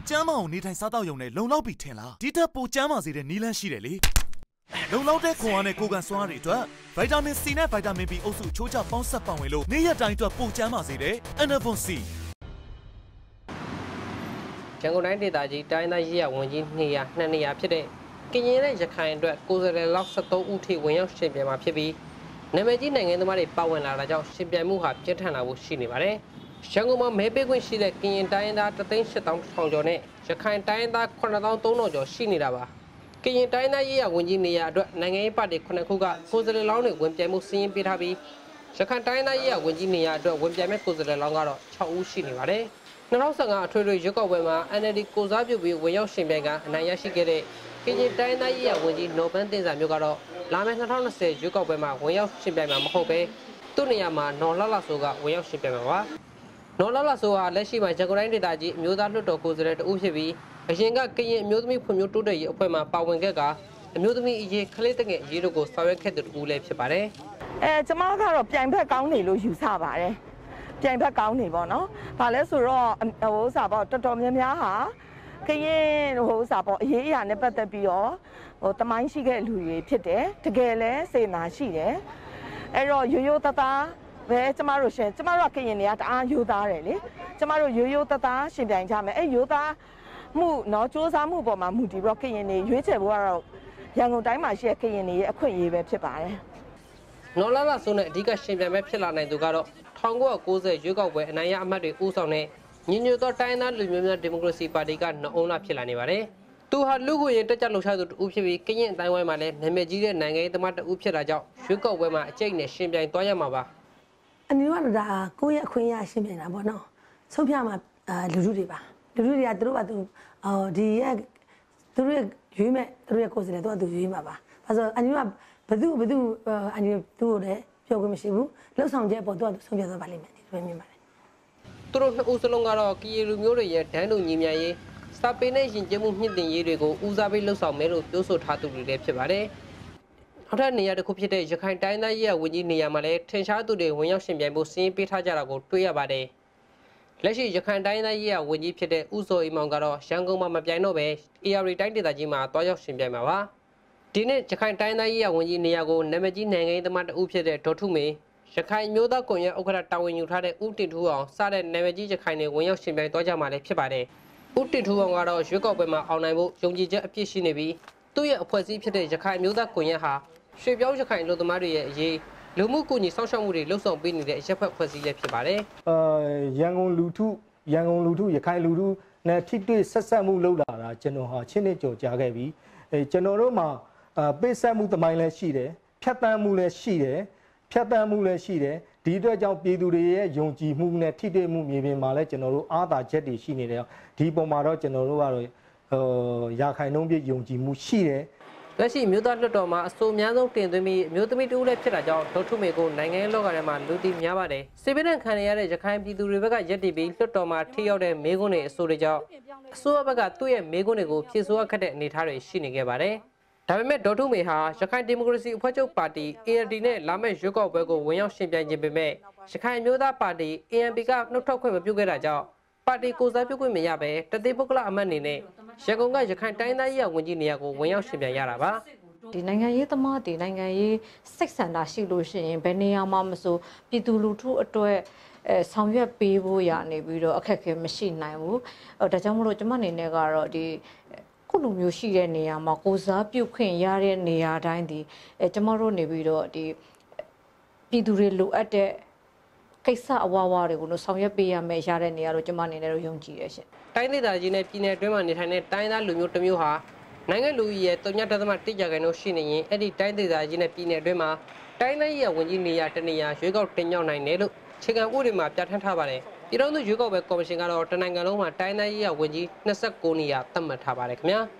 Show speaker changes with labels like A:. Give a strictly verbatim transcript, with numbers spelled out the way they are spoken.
A: ကျမ်းမာအောင်နေထိုင်စားသောက်ရုံနဲ့လုံလောက်ပြီထင်လားဒီထက်ပိုကျမ်းမာစေတဲ့နည်းလမ်းရှိတယ်လေလုံလောက်တဲ့ခွန်အားနဲ့ကိုယ်ကန်စွမ်းအားတွေအတွက်ဗိုက်တာမင် C နဲ့ဗိုက်တာမင် B အုပ်စုချိုးချပေါင်းစပ်ပံ့ဝင်လို့နေ့ရက်တိုင်းအတွက်ပိုကျမ်းမာစေတဲ့ Enervon C
B: ရန်ကုန်တိုင်းဒေသကြီးတိုင်းသားရေးရဝန်ကြီးနေရာနှစ်နေရာဖြစ်တဲ့ကရင်နဲ့ရခိုင်အတွက်ကိုယ်စားလှယ်လောက်73ဦးထိဝင်ရောက်ရှင်ပြိုင်မှာဖြစ်ပြီးနာမည်ကြီးနိုင်ငံသားတွေပါဝင်လာတာကြောင့်ရှင်ပြိုင်မှုဟာပြင်းထန်လာဖို့ရှိနေပါတယ်။ရန်ကုန်မှာမဲပေးခွင့်ရှိတဲ့ကရင်တိုင်းသားတသိန်းရှစ်သောင်းထောင်ကျော်နဲ့ရခိုင်တိုင်းသားခုနှစ်သောင်းသုံးထောင်ကျော်ရှိနေတာပါ။ကရင်တိုင်းသားရေးရဝန်ကြီးနေရာအတွက်နိုင်ငံရေးပါတီခုနှစ်ခုကကိုယ်စားလှယ်လောင်းတွေဝင်ပြိုင်မှုစီးရင်ပေးထားပြီးရခိုင်တိုင်းသားရေးရဝန်ကြီးနေရာအတွက်ဝင်ပြိုင်မဲ့ကိုယ်စားလှယ်လောင်းကတော့၆ဦးရှိနေပါတယ်။၂၀၁၅အထွေထွေရွေးကောက်ပွဲမှာ N L D ကိုစားပြုပြီးဝင်ရောက်ရှင်ပြိုင်ကအနိုင်ရရှိခဲ့တဲ့ကရင်တိုင်းသားရေးရဝန်ကြီးနော်ဘန်တင်စာမျိုးကတော့လာမယ့်၂၀၂၀ရွေးကောက်ပွဲမှာဝင်ရောက်ရှင်ပြိုင်မှာမဟုတ်ပဲသူ့နေရာမှာနော်လှလှဆိုးကဝင်ရောက်ရှင်ပြိုင်မှာပါနော်လှလှဆိုးဟာလက်ရှိမှာရန်ကုန်တိုင်းဒေသကြီးအမျိုးသားလွှတ်တော်ကိုယ်စားလှယ်တဦးဖြစ်ပြီးအရင်ကကရင်အမျိုးသမီးဖွံ့ဖြိုးတိုးတက်ရေးအဖွဲ့မှပါဝင်ခဲ့ကအမျိုးသမီးအရေးကလေးတငယ်အရေးတို့ကိုဆောင်ရွက်ခဲ့တဲ့တူလည်းဖြစ်ပါတယ်
C: အဲကျမကတော့ပြိုင်ဘက်ကောင်းနေလို့ယူဆပါတယ်ပြိုင်ဘက်ကောင်းနေပေါ့နော်။ဘာလဲဆိုတော့ဟိုဥစားပေါ့တော်တော်များများဟာကရင်ဟိုဥစားပေါ့အရေးအရာနဲ့ပတ်သက်ပြီးတော့ဟိုတမိုင်းရှိခဲ့လူတွေဖြစ်တယ်။တကယ်လဲစေနာရှိတယ်။အဲ့တော့ရိုးရိုးသားသားပဲကျမတို့ရှင်ကျမတို့ကကရင်တွေကတအားရိုးသားတယ်လေ။ကျမတို့ရိုးရိုးသားသားရှင်ပြိုင်ကြမယ်။အဲ့ရိုးသားမှုနော်စူးစမ်းမှုပေါ်မှာမူတည်ပြီးတော့ကရင်တွေရွေးချယ်ဖို့ကတော့ရန်ကုန်တိုင်းမှာရှိတဲ့ကရင်တွေရဲ့အခွင့်အရေးပဲဖြစ်ပါတယ်
B: ။နော်လာလာဆိုနဲ့အဓိကရှင်ပြိုင်မဲ့ဖြစ်လာနိုင်သူကတော့၁၉၉၀ရွေးကောက်ပွဲအနိုင်ရအမတ်တွေဦးဆောင်တဲ့ညီညွတ်သောတိုင်းသားလူမျိုးများဒီမိုကရေစီပါတီကနှုံးလာဖြစ်လာနေပါတယ်။သူဟာလူ့ကိုရင်တက်ကြလှုပ်ရှားသူတဦးဖြစ်ပြီးကရင်အတိုင်းဝိုင်းမှာလည်းနာမည်ကြီးတဲ့နိုင်ငံရေးသမားတဦးဖြစ်တာကြောင့်ရွေးကောက်ပွဲမှာအကျိတ်နဲ့ရှင်ပြိုင်သွားရမှာပါ
D: ။အနည်းကတော့ဒါကိုယ့်ရဲ့အခွင့်အရေးရှင်ပြိုင်တာပေါ့နော်။ဆုံးဖြတ်မှာလူလူတွေပါ။လူလူတွေကသူတို့ကသူအော်ဒီရဲ့သူတို့ရွေးမဲ့သူတို့ရဲ့ကိုယ်စားလှယ်သူကသူရွေးမှာပါ။ဒါဆိုအနည်းကဘသူဘသူအနည်းသူ့ကိုလည်းပြောခွင့်မရှိဘူးလှုပ်ဆောင်ချက်ပေါ်တော့ဆုံးဖြတ်သွားပါလိမ့်မယ်ဒီလိုမြင်ပါတယ်
B: သူတို့နှစ်ဦးစလုံးကတော့ကီရီလူမျိုးတွေရဲ့ဒန်းတို့ညီမြရေးစတာပေနဲ့ယဉ်ကျေးမှုမြင့်တင်ရေးတွေကိုဦးစားပေးလှုပ်ဆောင်မယ်လို့ပြောဆိုထားသူတွေလည်းဖြစ်ပါတယ်နောက်ထပ်နေရာတစ်ခုဖြစ်တဲ့ရခိုင်တိုင်းသားရေးဝန်ကြီးနေရာမှာလည်းထင်ရှားသူတွေဝင်ရောက်ရှင်ပြိုင်ဖို့စီးရင်ပေးထားကြတာကိုတွေ့ရပါတယ်လက်ရှိရခိုင်တိုင်းသားရေးဝန်ကြီးဖြစ်တဲ့ဦးစောအိမ်မောင်ကတော့ရန်ကုန်မှာမပြိုင်တော့ပဲ A R တိုင်းဒေသကြီးမှာတွားရောက်ရှင်ပြိုင်မှာပါဒီနေ့ရခိုင်တိုင်းသားရေးဝန်ကြီးနေရာကိုနာမည်ကြီးနိုင်ငံရေးသမားတဦးဖြစ်တဲ့ဒေါ်ထုမေရခိုင်မျိုးသားကွန်ရက်ဥက္ကဋ္ဌတာဝန်ယူထားတဲ့ဦးတင်ထူအောင်စတဲ့နာမည်ကြီးရခိုင်တွေဝင်ရောက်ရှင်ပြိုင်သွားကြမှာလည်းဖြစ်ပါတယ်ဦးတင်ထူအောင်ကတော့ရွေးကောက်ပွဲမှာအောင်နိုင်ဖို့ယုံကြည်ချက်အပြည့်ရှိနေပြီးသူ့ရဲ့အဖွဲ့အစည်းဖြစ်တဲ့ရခိုင်မျိုးသားကွန်ရက်ဟာရွှေပြောင်းရခိုင်လူသမားတွေရဲ့အရေးလူမှုကူညီဆောင်ရှောက်မှုတွေလှုပ်ဆောင်ပေးနေတဲ့ရပ်ဖက်အဖွဲ့အစည်းလည်းဖြစ်ပါတယ်
E: အာရန်ကုန်လူထုရန်ကုန်လူထုရခိုင်လူထုနဲ့ထိတွေ့ဆက်ဆက်မှုလုပ်လာတာကျွန်တော်ဟာချင်းနှစ်ကြော်ကြားခဲ့ပြီးအဲကျွန်တော်တို့မှာအာပေးဆက်မှုသမိုင်းလည်းရှိတယ်ဖြတ်တန်းမှုလည်းရှိတယ်ဖြတ်တန်းမှုလည်းရှိတယ်ဒီအတွက်ကြောင့်ပြည်သူတွေရဲ့ယုံကြည်မှုနဲ့ထိတွေ့မှုမြေပြင်မှာလည်းကျွန်တော်တို့အားသာချက်တွေရှိနေတယ်ဒီပုံမှာတော့ကျွန်တော်တို့ကတော့ဟိုရာခိုင်နှုန်းပြည့်ယုံကြည်မှုရှိတယ်
B: လက်ရှိမြို့သားလွှတ်တော်မှာအဆိုအများဆုံးတင်သွင်းပြီးမြို့သမီးတူလည်းဖြစ်တာကြောင့်ဒေါ်ထုမေကိုနိုင်ငံရေးလောကထဲမှာလူသိများပါတယ်စေပဒန်ခံရတဲ့ရခိုင်ပြည်သူတွေဘက်ကရက်တည်ပြီးလွှတ်တော်မှာထိရောက်တဲ့မေးခွန်းတွေအဆိုတွေကြောင့်အစိုးရဘက်ကသူ့ရဲ့မေးခွန်းတွေကိုဖြေဆိုရခက်တဲ့အနေအထားတွေရှိနေခဲ့ပါတယ်ဒါပေမဲ့ဒေါ်ထုမေဟာရခိုင်ဒီမိုကရေစီအဖွဲ့ချုပ်ပါတီ A R D နဲ့လာမယ့်ရွေးကောက်ပွဲကိုဝင်ရောက်ရှင်ပြိုင်ခြင်းပေမဲ့ရခိုင်မျိုးသားပါတီ A N P ကနှုတ်ထွက်ခွင့်မပြုခဲ့တာကြောင့်ပါတီကိုယ်စားပြုခွင့်မရဘဲတသေးပုဂ္ဂလအမတ်အနေနဲ့ရန်ကုန်ကရခိုင်တိုင်းသားရေးဝန်ကြီးနေရာကိုဝင်ရောက်ရှင်ပြိုင်ရတာပါ
F: ဒီနိုင်ငံရေးသမားတွေနိုင်ငံရေးစိတ်ဆန္ဒရှိလို့ရှိရင်ဘယ်နေရာမှမဆိုပြည်သူလူထုအတွက်အဲဆောင်ရွက်ပေးဖို့ရနေပြီးတော့အခက်အခဲမရှိနိုင်ဘူးဒါကြောင့်မလို့ကျွန်မအနေနဲ့ကတော့ဒီခုလိုမျိုးရှိတဲ့နေရာမှာကိုစားပြုခွင့်ရတဲ့နေရာတိုင်းဒီအဲကျမတို့နေပြီးတော့ဒီပြည်သူတွေလိုအပ်တဲ့ကိစ္စအဝဝတွေကိုလို့ဆောင်ရွက်ပေးရမယ်ရတဲ့နေရာတော့ကျမအနေနဲ့တော့ယုံကြည်တယ်ရှင်
B: တိုင်းဒေသကြီးနဲ့ပြည်နယ်အတွင်းမှာနေထိုင်တဲ့တိုင်းသားလူမျိုးတစ်မျိုးဟာနိုင်ငံလူကြီးရဲ့တုံညတသမတိကြကန်တို့ရှိနေရင်အဲ့ဒီတိုင်းဒေသကြီးနဲ့ပြည်နယ်အတွင်းမှာတိုင်းသားရေးဝန်ကြီးနေရာတနေရာရွေးကောက်တင်မြှောက်နိုင်တယ်လို့ခြေခံဥပဒေမှာပြဋ္ဌာန်းထားပါတယ်ပြည်ထောင်စုရွေးကောက်ပွဲကော်မရှင်ကတော့တနိုင်ငံလုံးမှာတိုင်းသားရေးဝန်ကြီး၂၉နေရာသတ်မှတ်ထားပါတယ်ခင်ဗျာ